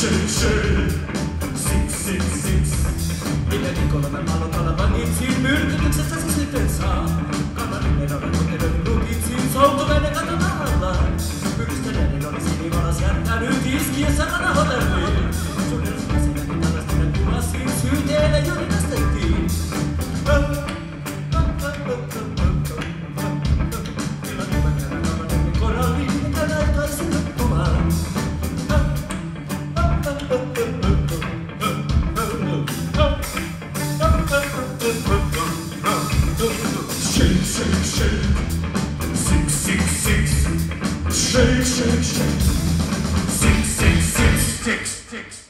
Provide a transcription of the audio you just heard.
shake, shake. Six, six, six. Viime viikolla mä malotalla vangitsin, myrkytyksestä se sitten saa. Kanarin olen kokeilun lukitsin, soutuveinen katon alla. Pyristeleinen oli sinivalas jättänyt iskiessä ranahotelliin. Suunnilta sinäkin tällaistinen kuvasin, syyteelle juuri kastettiin. Shake, shake, shake. Six, six, six. Shake, shake, shake. Six, six, six, six, six.